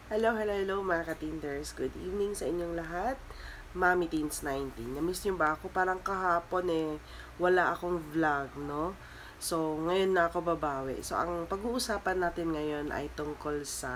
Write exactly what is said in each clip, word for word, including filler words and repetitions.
Hello, hello, hello mga ka-Tinders. Good evening sa inyong lahat. Mami Teens nineteen. Na-miss niyo ba ako? Parang kahapon eh, wala akong vlog, no? So, ngayon na ako babawi. So, ang pag-uusapan natin ngayon ay tungkol sa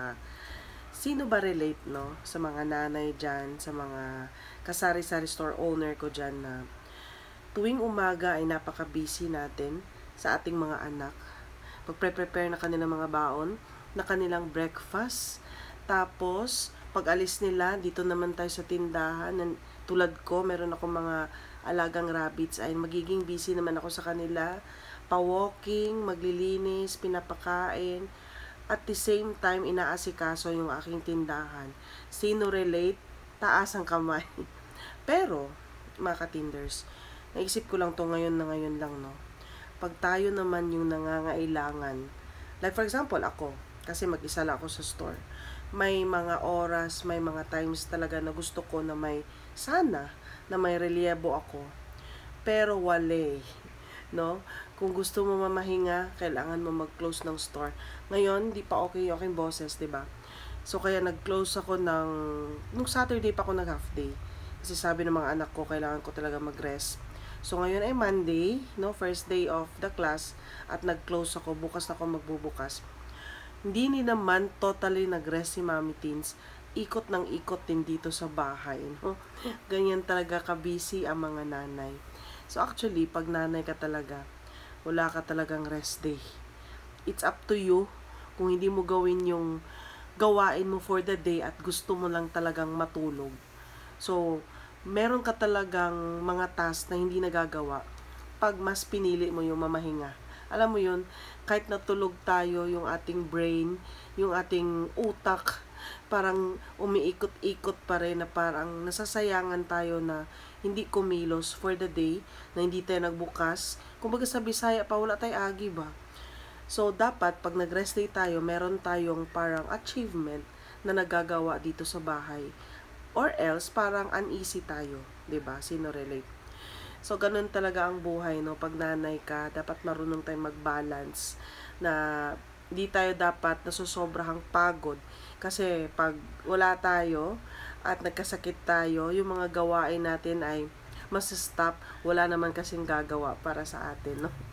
sino ba relate, no? Sa mga nanay dyan, sa mga kasari-sari store owner ko dyan na tuwing umaga ay napaka-busy natin sa ating mga anak. Pag-prepare na kanilang mga baon, na kanilang breakfast. Tapos, pag alis nila, dito naman tayo sa tindahan. Tulad ko, meron ako mga alagang rabbits ay magiging busy naman ako sa kanila. Pa-walking, maglilinis, pinapakain. At the same time, inaasikaso yung aking tindahan. Sino relate? Taas ang kamay. Pero, mga ka-Tinders, naisip ko lang to ngayon na ngayon lang, no? Pag tayo naman yung nangangailangan, like for example, ako, kasi mag-isa lang ako sa store, may mga oras, may mga times talaga na gusto ko na may, sana, na may reliable ako. Pero wale, no? Kung gusto mo mamahinga, kailangan mo mag-close ng store. Ngayon, di pa okay yung aking boses, di ba? So, kaya nag-close ako ng, nung Saturday pa ako nag-half day. Kasi sabi ng mga anak ko, kailangan ko talaga mag-rest. So, ngayon ay Monday, no? First day of the class. At nag-close ako. Bukas na ako magbubukas. Hindi ni naman totally nag-rest si Mami Teens. Ikot ng ikot din dito sa bahay, no? Ganyan talaga ka-busy ang mga nanay. So, actually, pag nanay ka talaga, wala ka talagang rest day. It's up to you kung hindi mo gawin yung gawain mo for the day at gusto mo lang talagang matulog. So, meron ka talagang mga task na hindi nagagawa pag mas pinili mo yung mamahinga. Alam mo yun, kahit natulog tayo, yung ating brain, yung ating utak, parang umiikot-ikot pa rin na parang nasasayangan tayo na hindi kumilos for the day, na hindi tayo nagbukas. Kumbaga sa Bisaya pa, wala tayo agi ba? So, dapat pag nag-rest day tayo, meron tayong parang achievement na nagagawa dito sa bahay. Or else, parang uneasy tayo. 'Di ba? Sino relate? So, ganun talaga ang buhay, no? Pag nanay ka, dapat marunong tayong mag-balance na di tayo dapat nasusobrahang pagod. Kasi pag wala tayo at nagkasakit tayo, yung mga gawain natin ay mas-stop. Wala naman kasing gagawa para sa atin, no?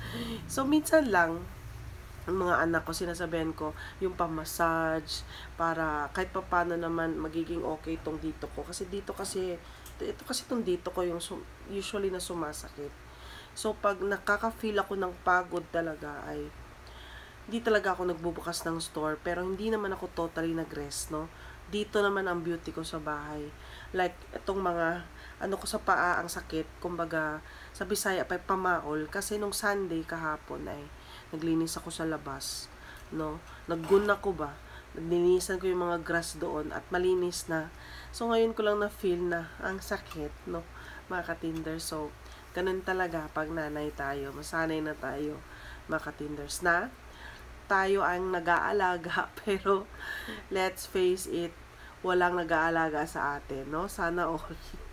So, minsan lang, ang mga anak ko, sinasabihan ko, yung pamassage, para kahit pa paano naman magiging okay itong dito ko. Kasi dito kasi, ito kasi itong dito ko yung usually na sumasakit. So, pag nakaka-feel ako ng pagod talaga, ay hindi talaga ako nagbubukas ng store, pero hindi naman ako totally nag-rest, no? Dito naman ang beauty ko sa bahay. Like, itong mga, ano ko sa paa, ang sakit, kumbaga, sa Bisaya pa pamaol, kasi nung Sunday kahapon ay, naglinis ako sa labas, no? Naggun ako ba? Naglinisan ko yung mga grass doon at malinis na. So, ngayon ko lang na-feel na ang sakit, no? Mga ka-Tinder. So, ganun talaga pag nanay tayo. Masanay na tayo, mga ka-Tinders, na tayo ang nag-aalaga, pero let's face it, walang nag-aalaga sa atin, no? Sana all.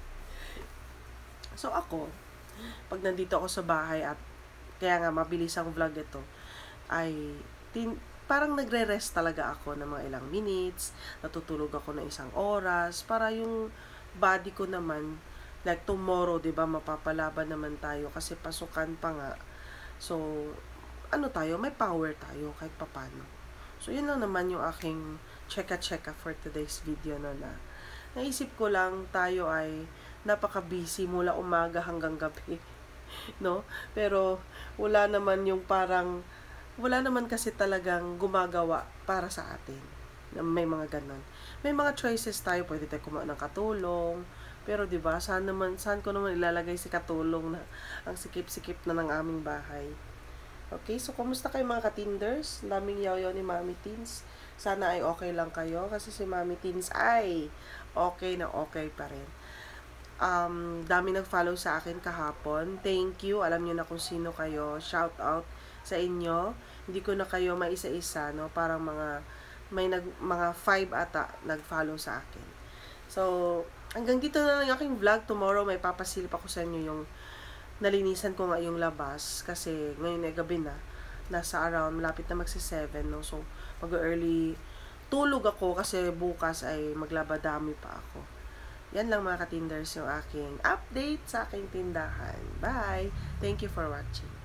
So, ako, pag nandito ako sa bahay at kaya nga mabilis ang vlog ito, ay tin, parang nagre-rest talaga ako ng mga ilang minutes, natutulog ako ng isang oras, para yung body ko naman, like tomorrow, di ba, mapapalaban naman tayo kasi pasukan pa nga. So, ano tayo, may power tayo kahit papano. So, yun lang naman yung aking checka-checka for today's video no, na naisip ko lang tayo ay napaka-busy mula umaga hanggang gabi. No? Pero, wala naman yung parang, wala naman kasi talagang gumagawa para sa atin. May mga ganon. May mga choices tayo, pwede tayo kumuha ng katulong, pero 'di ba, saan naman, saan ko naman ilalagay si katulong na ang sikip-sikip na ng aming bahay. Okay, so kumusta kayo mga ka-Tinders? Daming yaw-yaw ni Mami Teens. Sana ay okay lang kayo kasi si Mami Teens ay okay na okay pa rin. Um, dami nag-follow sa akin kahapon. Thank you. Alam niyo na kung sino kayo. Shout out sa inyo. Hindi ko na kayo maisa-isa, no? Parang mga may nag mga five ata nag-follow sa akin. So, hanggang dito na lang yung aking vlog. Tomorrow may papasilip ako sa inyo yung nalinisan ko nga yung labas kasi ngayon ay gabi na, nasa around malapit na magsi seven, no? So mag-early tulog ako kasi bukas ay maglabadami pa ako. Yan lang mga katinders yung aking update sa aking tindahan. Bye! Thank you for watching.